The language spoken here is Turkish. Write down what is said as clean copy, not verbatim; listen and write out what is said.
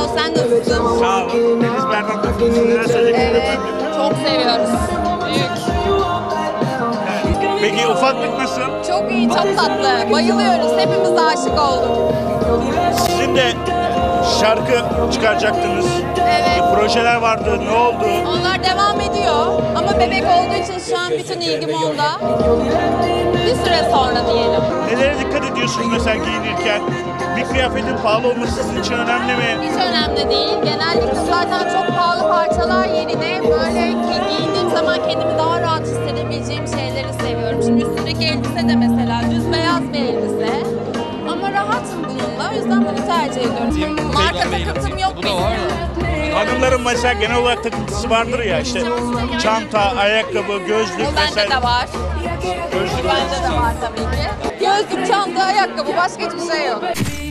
Sen nasılsın? Sağ olun. Deniz Berdan Tatlısı neler söyleyeceksiniz Evet, efendim? çok seviyoruz. Büyük. Peki ufaklık nasıl? Çok iyi, çok tatlı. Bayılıyoruz. Hepimiz aşık olduk. Sizin de şarkı çıkaracaktınız. Evet. Projeler vardı. Ne oldu? Onlar devam ediyor. Ama bebek olduğu için şu an bütün ilgim onda. Bir süre sonra diyelim. Nelere dikkat ediyorsunuz mesela giyinirken? Bir kıyafetin pahalı olması sizin için önemli mi? Hiç önemli değil. Genellikle zaten çok pahalı parçalar yerine böyle giyindiğim zaman kendimi daha rahat hissedebileceğim şeyleri seviyorum. Şimdi üstündeki elbise de mesela düz beyaz bir elbise. Ama rahatım bununla. O yüzden bunu tercih ediyorum. Marka takıntım yok benim. Hanımların mesela genel olarak takıntısı vardır ya işte çanta, ayakkabı, gözlük O bende vesaire. de var. Gözlük Bende de var tabii ki. Gözlük, çanta, ayakkabı, başka hiçbir şey yok.